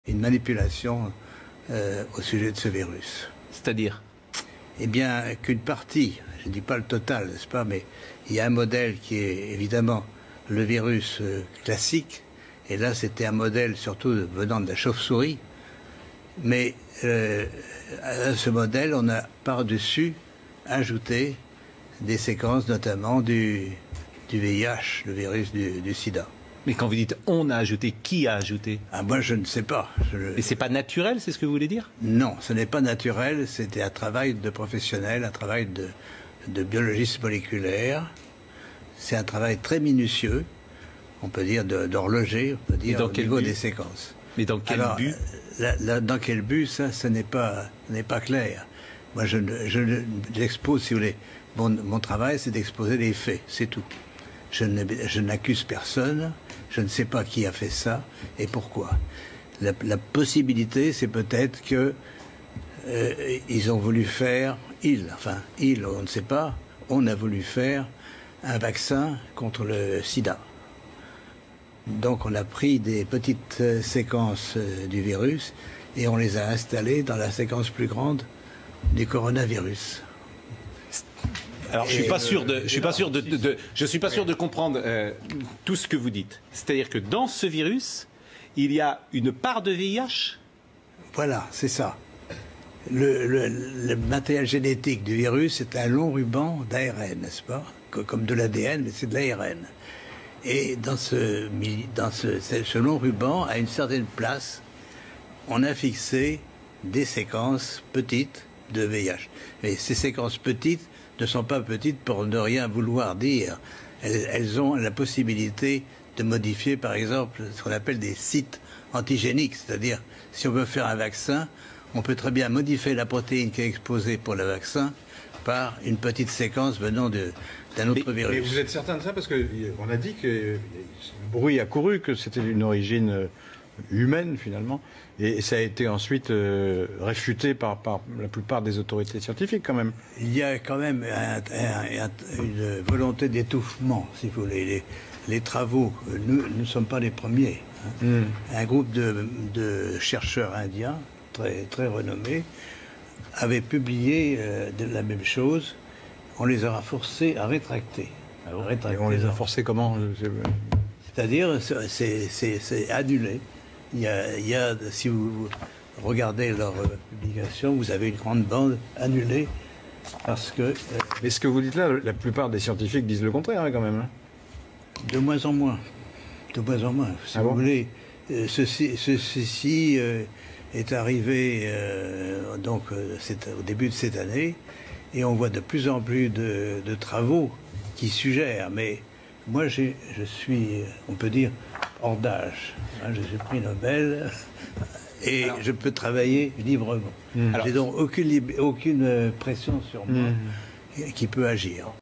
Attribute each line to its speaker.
Speaker 1: une manipulation au sujet de ce virus.
Speaker 2: C'est-à-dire?
Speaker 1: Eh bien, qu'une partie, je ne dis pas le total, n'est-ce pas, mais il y a un modèle qui est évidemment le virus classique, et là c'était un modèle surtout venant de la chauve-souris, mais à ce modèle on a par-dessus ajouté des séquences notamment du VIH, le virus du sida.
Speaker 2: Mais quand vous dites « on a ajouté », qui a ajouté?
Speaker 1: Ah, moi, je ne sais pas.
Speaker 2: Et c'est pas naturel, c'est ce que vous voulez dire?
Speaker 1: Non, ce n'est pas naturel. C'était un travail de professionnel, un travail de biologiste moléculaire. C'est un travail très minutieux, on peut dire d'horloger, on peut dire au niveau des séquences.
Speaker 2: Mais dans quel but?
Speaker 1: Dans quel but, ça, ce n'est pas clair. Moi, j'expose, si vous voulez, mon travail, c'est d'exposer les faits, c'est tout. Je n'accuse personne, je ne sais pas qui a fait ça et pourquoi. La possibilité, c'est peut-être que ils ont voulu faire, on ne sait pas, on a voulu faire un vaccin contre le sida. Donc on a pris des petites séquences du virus et on les a installées dans la séquence plus grande du coronavirus.
Speaker 2: Alors, je suis pas sûr de comprendre tout ce que vous dites. C'est-à-dire que dans ce virus, il y a une part de VIH?
Speaker 1: Voilà, c'est ça. Le matériel génétique du virus est un long ruban d'ARN, n'est-ce pas? Comme de l'ADN, mais c'est de l'ARN. Et dans ce long ruban, à une certaine place, on a fixé des séquences petites de VIH. Mais ces séquences petites ne sont pas petites pour ne rien vouloir dire. Elles ont la possibilité de modifier, par exemple, ce qu'on appelle des sites antigéniques. C'est-à-dire, si on veut faire un vaccin, on peut très bien modifier la protéine qui est exposée pour le vaccin par une petite séquence venant d'un autre virus.
Speaker 3: Mais vous êtes certain de ça? Parce qu'on a dit que le bruit a couru, que c'était d'une origine humaine, finalement. Et ça a été ensuite réfuté par la plupart des autorités scientifiques, quand même.
Speaker 1: Il y a quand même une volonté d'étouffement, si vous voulez. Les travaux, nous ne sommes pas les premiers. Hein. Un groupe de chercheurs indiens, très, très renommés, avait publié de la même chose. On les a forcés à rétracter.
Speaker 3: Et on les a forcés comment?
Speaker 1: C'est-à-dire, c'est annulé. Il y a, si vous regardez leur publication, vous avez une grande bande annulée parce que...
Speaker 3: Mais ce que vous dites là, la plupart des scientifiques disent le contraire, hein, quand même. Hein.
Speaker 1: De moins en moins. De moins en moins. Si vous voulez, ceci est arrivé c'est au début de cette année et on voit de plus en plus de travaux qui suggèrent, mais moi je suis, on peut dire, hors d'âge. Hein, j'ai pris Nobel et je peux travailler librement. J'ai donc aucune pression sur moi qui peut agir.